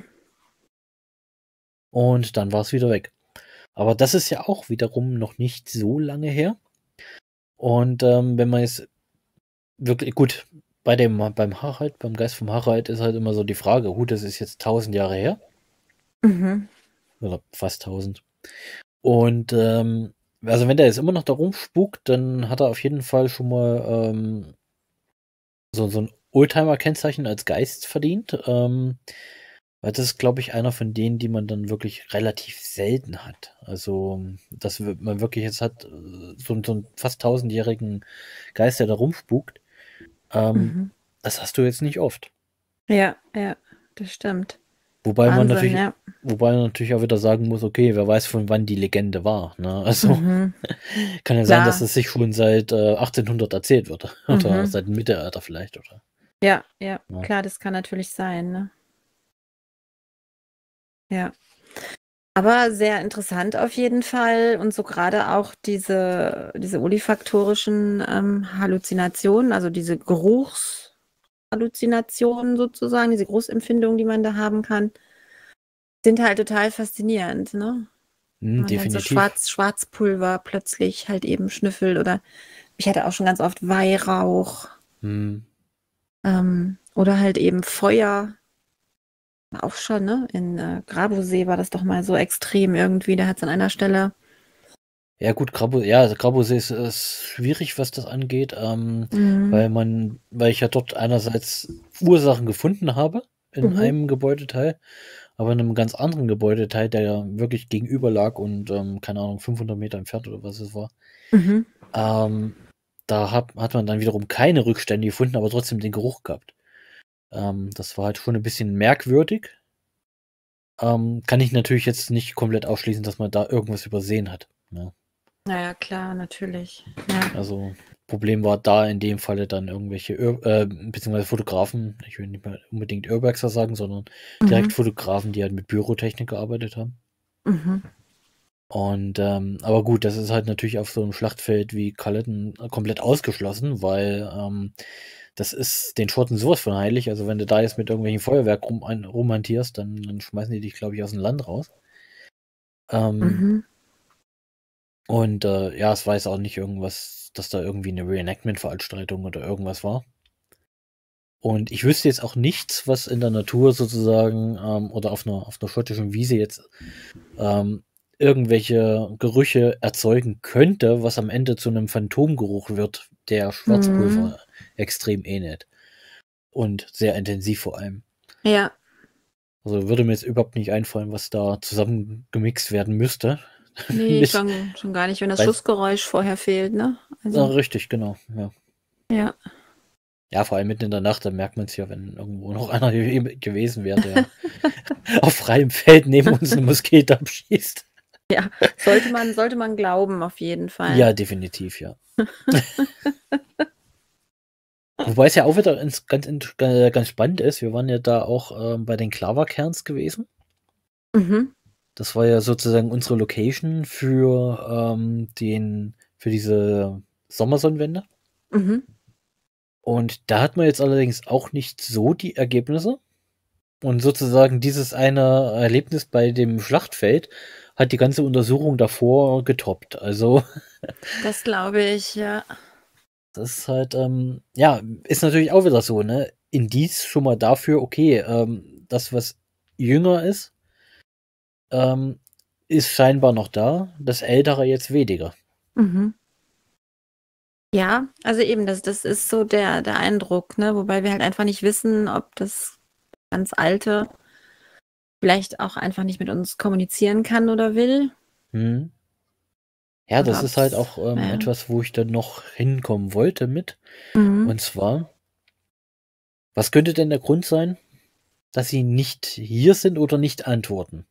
und dann war es wieder weg. Aber das ist ja auch wiederum noch nicht so lange her. Und ähm, wenn man jetzt wirklich, gut, bei dem, beim Harald, beim Geist vom Harald ist halt immer so die Frage, gut, das ist jetzt tausend Jahre her. Mhm. Oder fast tausend. Und ähm, also wenn der jetzt immer noch da rumspukt, dann hat er auf jeden Fall schon mal ähm, so, so ein Oldtimer-Kennzeichen als Geist verdient. Ähm, weil das ist, glaube ich, einer von denen, die man dann wirklich relativ selten hat. Also, dass man wirklich jetzt hat, äh, so, so einen fast tausendjährigen Geist, der da rumspukt. Ähm, Mhm. das hast du jetzt nicht oft. Ja, ja, das stimmt. Wobei man Wahnsinn, natürlich, ja. wobei man natürlich auch wieder sagen muss, okay, wer weiß, von wann die Legende war. Ne? Also Mhm. kann ja sein, dass Klar. es sich schon seit äh, achtzehnhundert erzählt wird. Oder Mhm. seit dem Mittelalter vielleicht. Oder? Ja, ja, Ja. klar, das kann natürlich sein, ne? Ja. Aber sehr interessant auf jeden Fall. Und so gerade auch diese, diese olfaktorischen ähm, Halluzinationen, also diese Geruchshalluzinationen sozusagen, diese Geruchsempfindungen, die man da haben kann, sind halt total faszinierend, ne? Hm, Wenn man dann so definitiv. Schwarz, Schwarzpulver plötzlich halt eben schnüffelt oder ich hatte auch schon ganz oft Weihrauch Hm. ähm, oder halt eben Feuer. Auch schon, ne? In äh, Grabosee war das doch mal so extrem irgendwie. Da hat es an einer Stelle. Ja gut, Grabo, ja, also Grabosee ist, ist schwierig, was das angeht, ähm, Mhm. weil man, weil ich ja dort einerseits Ursachen gefunden habe in Mhm. einem Gebäudeteil, aber in einem ganz anderen Gebäudeteil, der ja wirklich gegenüber lag und, ähm, keine Ahnung, fünfhundert Meter entfernt oder was es war. Mhm. Ähm, da hat, hat man dann wiederum keine Rückstände gefunden, aber trotzdem den Geruch gehabt. Ähm, das war halt schon ein bisschen merkwürdig. Ähm, kann ich natürlich jetzt nicht komplett ausschließen, dass man da irgendwas übersehen hat. Ne? Naja, klar, natürlich. Ja. Also Problem war da in dem Falle dann irgendwelche, Ur äh, beziehungsweise Fotografen, ich will nicht mal unbedingt Urbexer sagen, sondern direkt Mhm. Fotografen, die halt mit Pyrotechnik gearbeitet haben. Mhm. Und ähm, aber gut, das ist halt natürlich auf so einem Schlachtfeld wie Culloden komplett ausgeschlossen, weil ähm, das ist den Schotten sowas von heilig. Also wenn du da jetzt mit irgendwelchen Feuerwerk rum, rumhantierst, dann, dann schmeißen die dich, glaube ich, aus dem Land raus. Ähm, Mhm. Und äh, ja, es war jetzt auch nicht irgendwas, dass da irgendwie eine Reenactment-Veranstaltung oder irgendwas war. Und ich wüsste jetzt auch nichts, was in der Natur sozusagen ähm, oder auf einer, auf einer schottischen Wiese jetzt ähm, irgendwelche Gerüche erzeugen könnte, was am Ende zu einem Phantomgeruch wird, der Schwarzpulver Mhm. extrem ähnelt. Und sehr intensiv vor allem. Ja. Also würde mir jetzt überhaupt nicht einfallen, was da zusammengemixt werden müsste. Nee, Mit, schon, schon gar nicht, wenn das weil, Schussgeräusch vorher fehlt, ne? ja, Also, richtig, genau. Ja. ja. Ja, vor allem mitten in der Nacht, da merkt man es ja, wenn irgendwo noch einer ge- gewesen wäre, der auf freiem Feld neben uns eine Muskete abschießt. Ja, sollte man, sollte man glauben, auf jeden Fall. Ja, definitiv, ja. Wobei es ja auch wieder ins, ganz, int- äh, ganz spannend ist, wir waren ja da auch ähm, bei den Klaverkerns gewesen. Mhm. Das war ja sozusagen unsere Location für ähm, den, für diese Sommersonnenwende. Mhm. Und da hat man jetzt allerdings auch nicht so die Ergebnisse. Und sozusagen dieses eine Erlebnis bei dem Schlachtfeld hat die ganze Untersuchung davor getoppt. Also, Das glaube ich, ja. das ist halt, ähm, ja, ist natürlich auch wieder so, ne? Indiz schon mal dafür, okay, ähm, das, was jünger ist, ähm, ist scheinbar noch da, das Ältere jetzt weniger. Mhm. Ja, also eben, das, das ist so der, der Eindruck, ne? Wobei wir halt einfach nicht wissen, ob das ganz Alte vielleicht auch einfach nicht mit uns kommunizieren kann oder will. Hm. Ja, Oder das ist halt ob's, auch ähm, ja. etwas, wo ich dann noch hinkommen wollte mit. Mhm. Und zwar, was könnte denn der Grund sein, dass sie nicht hier sind oder nicht antworten?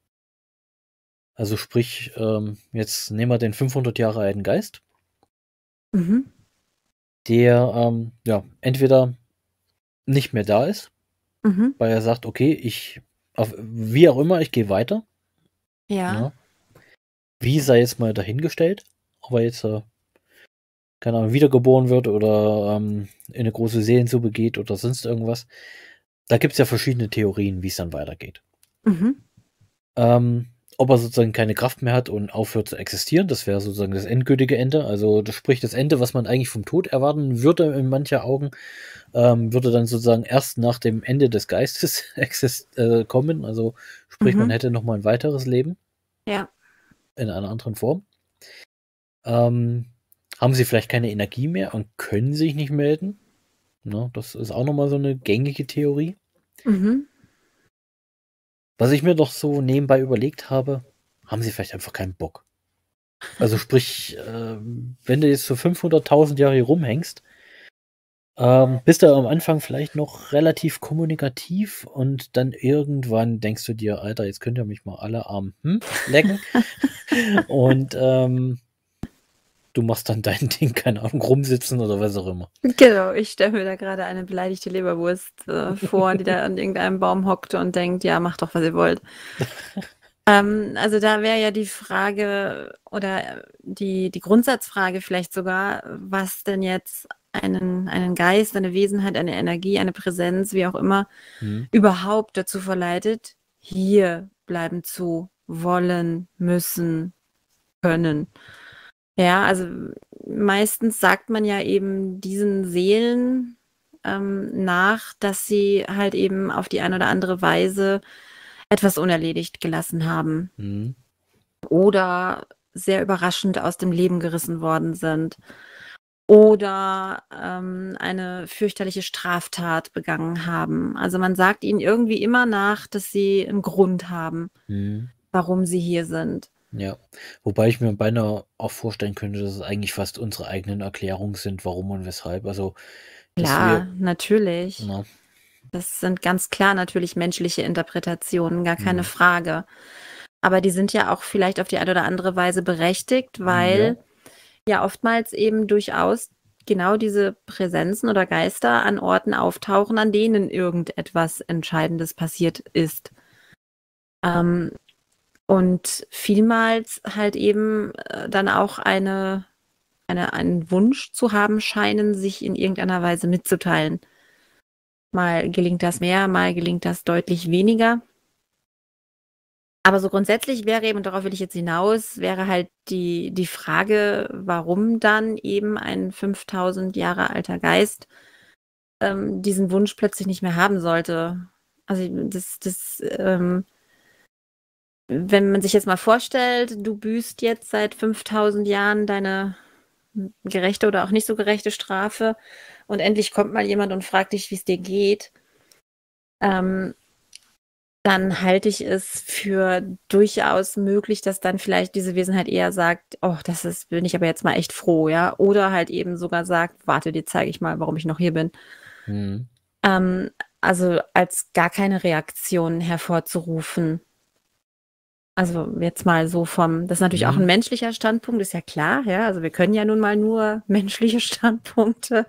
Also sprich, ähm, jetzt nehmen wir den fünfhundert Jahre alten Geist, Mhm. der ähm, ja entweder nicht mehr da ist, Mhm. weil er sagt, okay, ich, auf, wie auch immer, ich gehe weiter. Ja. Ja. Wie sei jetzt mal dahingestellt, ob er jetzt, äh, keine Ahnung, wiedergeboren wird oder ähm, in eine große Seelensuppe geht oder sonst irgendwas. Da gibt es ja verschiedene Theorien, wie es dann weitergeht. Mhm. Ähm, ob er sozusagen keine Kraft mehr hat und aufhört zu existieren, das wäre sozusagen das endgültige Ende. Also das spricht das Ende, was man eigentlich vom Tod erwarten würde in mancher Augen, ähm, würde dann sozusagen erst nach dem Ende des Geistes exist äh, kommen. Also sprich, man Mhm. hätte noch mal ein weiteres Leben Ja. in einer anderen Form. Ähm, haben sie vielleicht keine Energie mehr und können sich nicht melden? Ne, das ist auch noch mal so eine gängige Theorie. Mhm. Was ich mir doch so nebenbei überlegt habe, haben sie vielleicht einfach keinen Bock. Also sprich, äh, wenn du jetzt so fünfhunderttausend Jahre hier rumhängst, ähm, bist du am Anfang vielleicht noch relativ kommunikativ und dann irgendwann denkst du dir, Alter, jetzt könnt ihr mich mal alle am hm, lecken. Und ähm, du machst dann dein Ding, keine Ahnung, rumsitzen oder was auch immer. Genau, ich stelle mir da gerade eine beleidigte Leberwurst äh, vor, die da an irgendeinem Baum hockt und denkt, ja, macht doch, was ihr wollt. Ähm, also da wäre ja die Frage oder die, die Grundsatzfrage vielleicht sogar, was denn jetzt einen, einen Geist, eine Wesenheit, eine Energie, eine Präsenz, wie auch immer, Hm. überhaupt dazu verleitet, hier bleiben zu wollen, müssen, können. Ja, also meistens sagt man ja eben diesen Seelen ähm, nach, dass sie halt eben auf die eine oder andere Weise etwas unerledigt gelassen haben Mhm. oder sehr überraschend aus dem Leben gerissen worden sind oder ähm, eine fürchterliche Straftat begangen haben. Also man sagt ihnen irgendwie immer nach, dass sie einen Grund haben, Mhm. warum sie hier sind. Ja, wobei ich mir beinahe auch vorstellen könnte, dass es eigentlich fast unsere eigenen Erklärungen sind, warum und weshalb. Also, dass wir, Klar, natürlich. na, Das sind ganz klar natürlich menschliche Interpretationen, gar keine hm, Frage. Aber die sind ja auch vielleicht auf die eine oder andere Weise berechtigt, ja, weil ja oftmals eben durchaus genau diese Präsenzen oder Geister an Orten auftauchen, an denen irgendetwas Entscheidendes passiert ist. Ähm, und vielmals halt eben äh, dann auch eine, eine, einen Wunsch zu haben scheinen, sich in irgendeiner Weise mitzuteilen. Mal gelingt das mehr, mal gelingt das deutlich weniger. Aber so grundsätzlich wäre eben, und darauf will ich jetzt hinaus, wäre halt die, die Frage, warum dann eben ein fünftausend Jahre alter Geist ähm, diesen Wunsch plötzlich nicht mehr haben sollte. Also das, das, ähm, wenn man sich jetzt mal vorstellt, du büßt jetzt seit fünftausend Jahren deine gerechte oder auch nicht so gerechte Strafe und endlich kommt mal jemand und fragt dich, wie es dir geht, ähm, dann halte ich es für durchaus möglich, dass dann vielleicht diese Wesenheit eher sagt, oh, das ist, bin ich aber jetzt mal echt froh, ja. Oder halt eben sogar sagt, warte, dir zeige ich mal, warum ich noch hier bin. hm, Ähm, also als gar keine Reaktion hervorzurufen. Also jetzt mal so vom, das ist natürlich auch ein hm, menschlicher Standpunkt, ist ja klar, ja. Also wir können ja nun mal nur menschliche Standpunkte.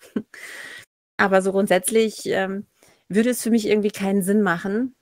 Aber so grundsätzlich ähm, würde es für mich irgendwie keinen Sinn machen,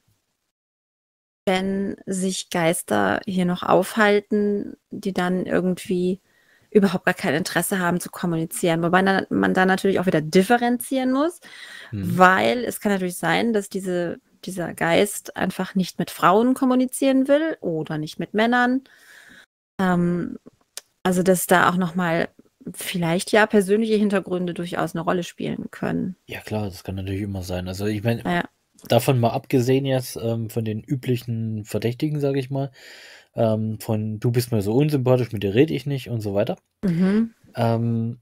wenn sich Geister hier noch aufhalten, die dann irgendwie überhaupt gar kein Interesse haben zu kommunizieren. Wobei dann, man da natürlich auch wieder differenzieren muss, hm. weil es kann natürlich sein, dass diese, dieser Geist einfach nicht mit Frauen kommunizieren will oder nicht mit Männern. Ähm, also dass da auch nochmal vielleicht ja persönliche Hintergründe durchaus eine Rolle spielen können. Ja klar, das kann natürlich immer sein. Also ich meine, Naja. davon mal abgesehen jetzt ähm, von den üblichen Verdächtigen, sage ich mal, ähm, von du bist mir so unsympathisch, mit dir rede ich nicht und so weiter. Mhm. Ähm,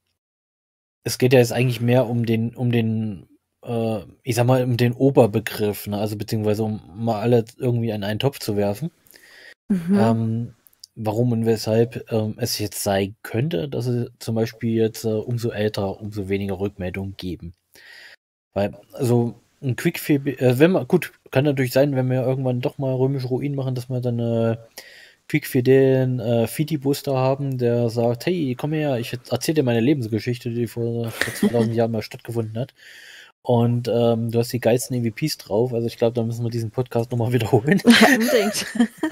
es geht ja jetzt eigentlich mehr um den, um den, äh, ich sag mal, um den Oberbegriff, ne? Also beziehungsweise um mal alle irgendwie in einen Topf zu werfen. Mhm. Ähm, warum und weshalb ähm, es jetzt sein könnte, dass sie zum Beispiel jetzt äh, umso älter, umso weniger Rückmeldungen geben. Weil, also ein Quickfeed, äh, wenn man, gut, kann natürlich sein, wenn wir irgendwann doch mal römische Ruinen machen, dass wir dann äh, quickfidelen äh, Fidi-Booster haben, der sagt, hey, komm her, ich erzähle dir meine Lebensgeschichte, die vor, vor zweitausend Jahren mal stattgefunden hat. Und ähm, du hast die geilsten E V Ps drauf, also ich glaube, da müssen wir diesen Podcast nochmal wiederholen. Ja, unbedingt.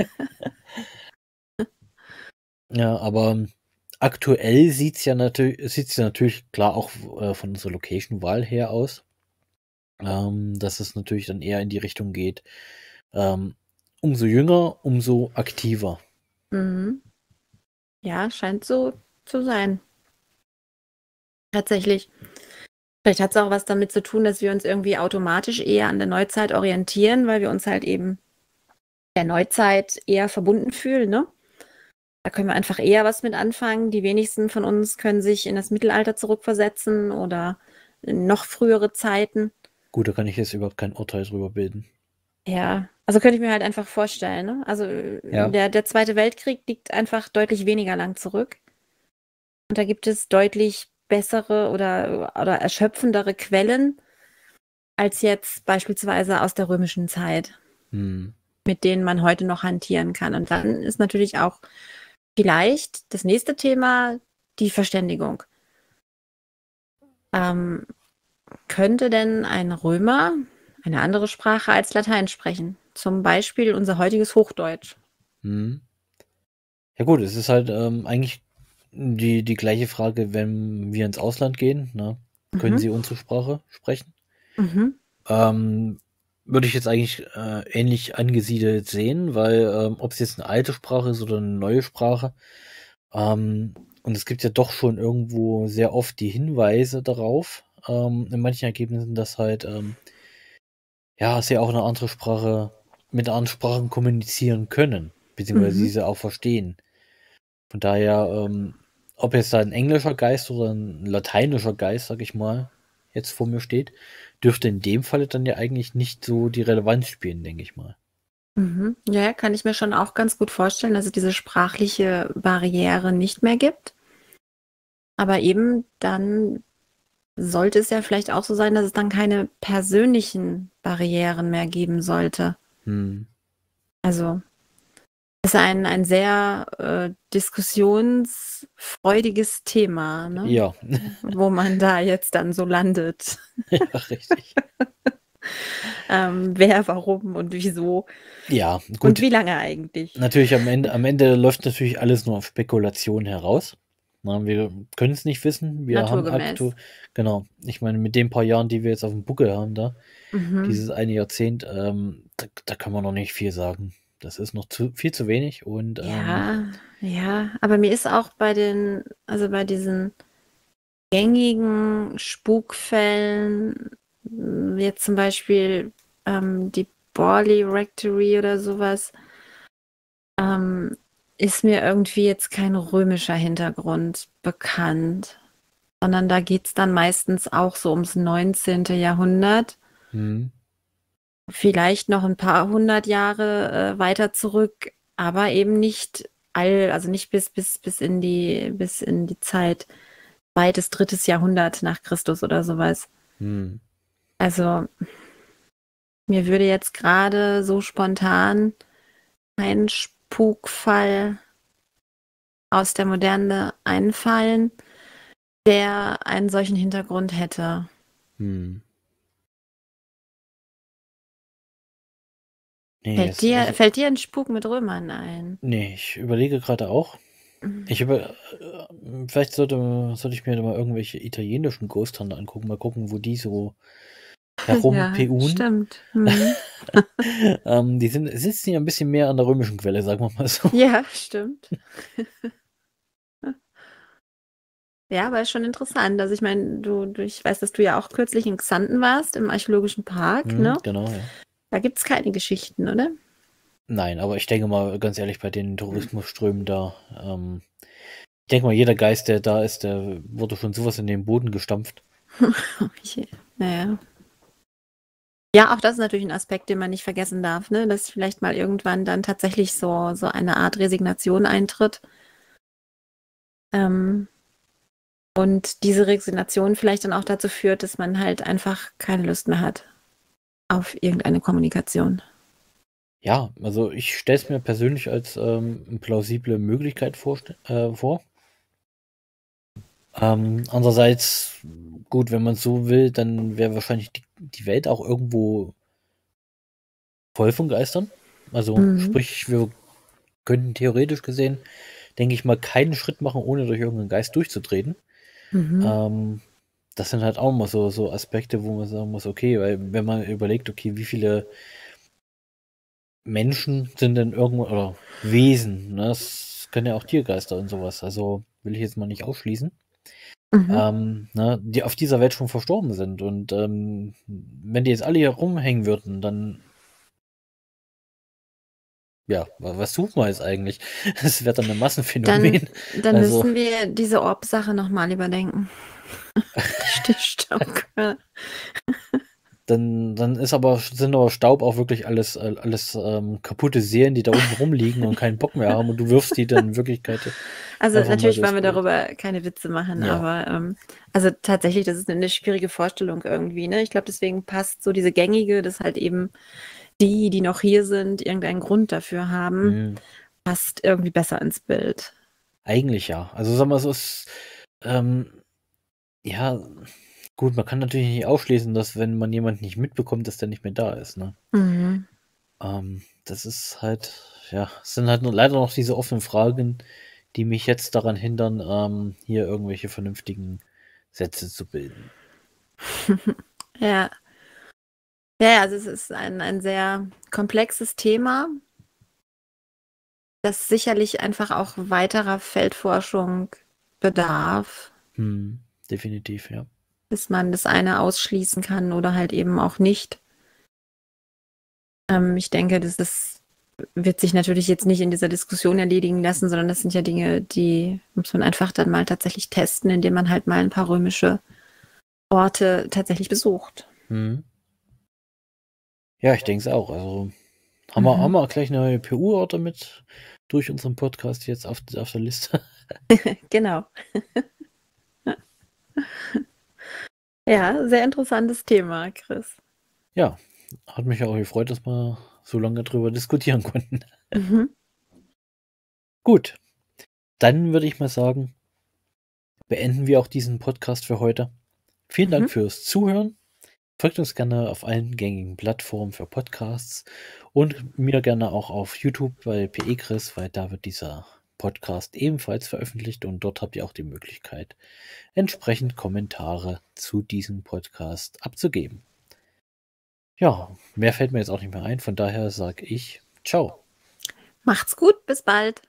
Ja, aber aktuell sieht's ja natürlich, sieht's ja natürlich klar auch äh, von unserer Location-Wahl her aus, ähm, dass es natürlich dann eher in die Richtung geht, ähm, umso jünger, umso aktiver. Mhm. Ja, scheint so zu sein. Tatsächlich. Vielleicht hat es auch was damit zu tun, dass wir uns irgendwie automatisch eher an der Neuzeit orientieren, weil wir uns halt eben der Neuzeit eher verbunden fühlen, ne? Da können wir einfach eher was mit anfangen. Die wenigsten von uns können sich in das Mittelalter zurückversetzen oder in noch frühere Zeiten. Gut, da kann ich jetzt überhaupt kein Urteil drüber bilden. Ja, also könnte ich mir halt einfach vorstellen, ne? Also Ja. der, der Zweite Weltkrieg liegt einfach deutlich weniger lang zurück. Und da gibt es deutlich bessere oder, oder erschöpfendere Quellen als jetzt beispielsweise aus der römischen Zeit, Hm. mit denen man heute noch hantieren kann. Und dann ist natürlich auch vielleicht das nächste Thema die Verständigung. Ähm, könnte denn ein Römer eine andere Sprache als Latein sprechen? Zum Beispiel unser heutiges Hochdeutsch. Hm. Ja gut, es ist halt ähm, eigentlich die, die gleiche Frage, wenn wir ins Ausland gehen, ne? Können Mhm. sie unsere Sprache sprechen? Mhm. Ähm, würde ich jetzt eigentlich äh, ähnlich angesiedelt sehen, weil ähm, ob es jetzt eine alte Sprache ist oder eine neue Sprache, ähm, und es gibt ja doch schon irgendwo sehr oft die Hinweise darauf, ähm, in manchen Ergebnissen, dass halt, ähm, ja, sie auch eine andere Sprache, mit anderen Sprachen kommunizieren können, beziehungsweise Mhm. diese auch verstehen. Von daher, ähm, ob jetzt da ein englischer Geist oder ein lateinischer Geist, sag ich mal, jetzt vor mir steht, dürfte in dem Falle dann ja eigentlich nicht so die Relevanz spielen, denke ich mal. Mhm. Ja, ja, kann ich mir schon auch ganz gut vorstellen, dass es diese sprachliche Barriere nicht mehr gibt. Aber eben dann sollte es ja vielleicht auch so sein, dass es dann keine persönlichen Barrieren mehr geben sollte. Hm. Also es ist ein, ein sehr äh, diskussionsfreudiges Thema, ne? Ja, Wo man da jetzt dann so landet. ja, richtig. Ähm, wer, warum und wieso Ja, und gut. wie lange eigentlich. Natürlich am Ende, am Ende läuft natürlich alles nur auf Spekulation heraus. Na, wir können es nicht wissen. Wir haben Naturgemäß. aktuell, genau, ich meine, mit den paar Jahren, die wir jetzt auf dem Buckel haben da, Mhm. dieses eine Jahrzehnt, ähm, da, da kann man noch nicht viel sagen. Das ist noch zu, viel zu wenig und ähm, Ja, ja, aber mir ist auch bei den, also bei diesen gängigen Spukfällen, m, jetzt zum Beispiel ähm, die Borley Rectory oder sowas, ähm, ist mir irgendwie jetzt kein römischer Hintergrund bekannt, sondern da geht es dann meistens auch so ums neunzehnte. Jahrhundert, hm, vielleicht noch ein paar hundert Jahre äh, weiter zurück, aber eben nicht all, also nicht bis, bis, bis in die, bis in die Zeit zweites, drittes Jahrhundert nach Christus oder sowas. hm. Also mir würde jetzt gerade so spontan ein Spukfall aus der Moderne einfallen, der einen solchen Hintergrund hätte. Hm. Nee, Fällt es, dir, also, fällt dir ein Spuk mit Römern ein? nee, ich überlege gerade auch. Ich über, äh, vielleicht sollte, sollte ich mir da mal irgendwelche italienischen Ghost Hunter angucken, mal gucken, wo die so Ja, herumpeun. stimmt. Hm. ähm, die sind, sitzen ja ein bisschen mehr an der römischen Quelle, sagen wir mal so. Ja, stimmt. Ja, aber ist schon interessant. Also ich meine, du, du, ich weiß, dass du ja auch kürzlich in Xanten warst, im Archäologischen Park, Hm, ne? genau, ja. Da gibt es keine Geschichten, oder? Nein, aber ich denke mal, ganz ehrlich, bei den Tourismusströmen da, ähm, ich denke mal, jeder Geist, der da ist, der wurde schon sowas in den Boden gestampft. Ich, naja. Ja, auch das ist natürlich ein Aspekt, den man nicht vergessen darf, ne? Dass vielleicht mal irgendwann dann tatsächlich so, so eine Art Resignation eintritt. Ähm, und diese Resignation vielleicht dann auch dazu führt, dass man halt einfach keine Lust mehr hat auf irgendeine Kommunikation. Ja, also ich stelle es mir persönlich als ähm, eine plausible Möglichkeit vorste- äh, vor. Ähm, andererseits, gut, wenn man es so will, dann wäre wahrscheinlich die, die Welt auch irgendwo voll von Geistern. Also Mhm. sprich, wir könnten theoretisch gesehen, denke ich mal, keinen Schritt machen, ohne durch irgendeinen Geist durchzutreten. Mhm. Ähm, das sind halt auch mal so, so Aspekte, wo man sagen muss, okay, weil wenn man überlegt, okay, wie viele Menschen sind denn irgendwo, oder Wesen, ne? Das können ja auch Tiergeister und sowas, also will ich jetzt mal nicht ausschließen, Mhm. ähm, ne, die auf dieser Welt schon verstorben sind. Und ähm, wenn die jetzt alle hier rumhängen würden, dann ja, wa- was suchen wir jetzt eigentlich? Das wäre dann ein Dann, Massenphänomen. dann Also, müssen wir diese Orb-Sache nochmal überdenken. Die Stiftung. dann, dann ist aber, sind aber Staub auch wirklich alles, äh, alles ähm, kaputte Seelen, die da unten rumliegen und keinen Bock mehr haben und du wirfst die dann in Wirklichkeit Also einfach mal natürlich durchs wollen wir Bild. darüber keine Witze machen, Ja. aber ähm, also tatsächlich, das ist eine schwierige Vorstellung irgendwie, ne? Ich glaube, deswegen passt so diese gängige, dass halt eben die, die noch hier sind, irgendeinen Grund dafür haben, Hm. passt irgendwie besser ins Bild. Eigentlich ja. Also sag mal, so ist, ähm, ja, gut, man kann natürlich nicht ausschließen, dass wenn man jemanden nicht mitbekommt, dass der nicht mehr da ist, ne? Mhm. Ähm, das ist halt, ja, es sind halt nur leider noch diese offenen Fragen, die mich jetzt daran hindern, ähm, hier irgendwelche vernünftigen Sätze zu bilden. Ja. Ja, ja, also es ist ein, ein sehr komplexes Thema, das sicherlich einfach auch weiterer Feldforschung bedarf. Hm, definitiv, ja. bis man das eine ausschließen kann oder halt eben auch nicht. Ähm, ich denke, das ist, wird sich natürlich jetzt nicht in dieser Diskussion erledigen lassen, sondern das sind ja Dinge, die muss man einfach dann mal tatsächlich testen, indem man halt mal ein paar römische Orte tatsächlich besucht. Mhm. Ja, ich denke es auch. Also haben, wir, Mhm. haben wir auch gleich neue P U-Orte mit durch unseren Podcast jetzt auf, auf der Liste. Genau. Ja, sehr interessantes Thema, Chris. Ja, hat mich auch gefreut, dass wir so lange drüber diskutieren konnten. Mhm. Gut, dann würde ich mal sagen, beenden wir auch diesen Podcast für heute. Vielen Dank Mhm. fürs Zuhören. Folgt uns gerne auf allen gängigen Plattformen für Podcasts und mir gerne auch auf YouTube bei P E Chris, weil da wird dieser Podcast ebenfalls veröffentlicht und dort habt ihr auch die Möglichkeit, entsprechend Kommentare zu diesem Podcast abzugeben. Ja, mehr fällt mir jetzt auch nicht mehr ein, von daher sage ich ciao. Macht's gut, bis bald.